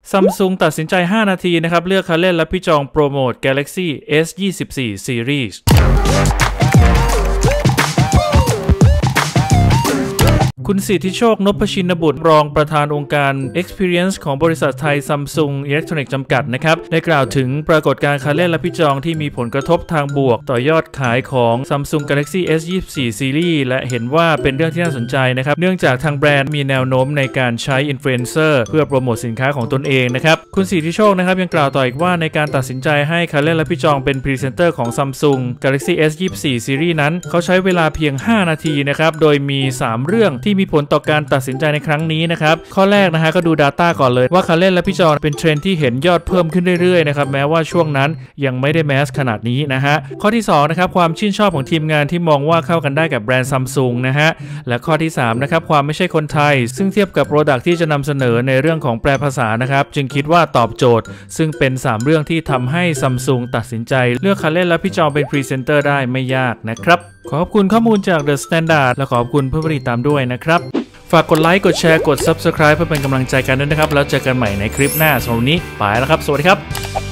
Samsung ตัดสินใจ5นาทีนะครับเลือกคันเล่นและพี่จองโปรโมท Galaxy S24 Seriesคุณสิทธิโชคนพชินบุตรรองประธานองค์การ Experience ของบริษัทไทย Samsung Electronics จำกัดนะครับได้กล่าวถึงปรากฏการณ์คันเล่นและพี่จองที่มีผลกระทบทางบวกต่อยอดขายของ Samsung Galaxy S24 Series และเห็นว่าเป็นเรื่องที่น่าสนใจนะครับเนื่องจากทางแบรนด์มีแนวโน้มในการใช้อินฟลูเอนเซอร์เพื่อโปรโมทสินค้าของตนเองนะครับคุณสิทธิโชคนะครับยังกล่าวต่ออีกว่าในการตัดสินใจให้คันเล่นและพี่จองเป็นพรีเซนเตอร์ของ Samsung Galaxy S24 Series นั้นเขาใช้เวลาเพียง5นาทีนะครับโดยมี3เรื่องที่มีผลต่อการตัดสินใจในครั้งนี้นะครับข้อแรกนะฮะก็ดู Data ก่อนเลยว่าคันเล่นและพี่จองเป็นเทรนด์ที่เห็นยอดเพิ่มขึ้นเรื่อยๆนะครับแม้ว่าช่วงนั้นยังไม่ได้แมสขนาดนี้นะฮะข้อที่2นะครับความชื่นชอบของทีมงานที่มองว่าเข้ากันได้กับแบรนด์ Samsung นะฮะและข้อที่3นะครับความไม่ใช่คนไทยซึ่งเทียบกับ Product ที่จะนำเสนอในเรื่องของแปลภาษานะครับจึงคิดว่าตอบโจทย์ซึ่งเป็น3เรื่องที่ทำให้ Samsung ตัดสินใจเลือกคันเล่นและพี่จองเป็นพรีเซนเตอร์ได้ไม่ยากนะครับขอบคุณข้อมูลจาก The Standard และขอบคุณผู้ติดตามด้วยนะครับฝากกดไลค์กดแชร์กด Subscribe เพื่อเป็นกำลังใจกันด้วยนะครับแล้วเจอกันใหม่ในคลิปหน้าสำหรับวันนี้ไปแล้วครับสวัสดีครับ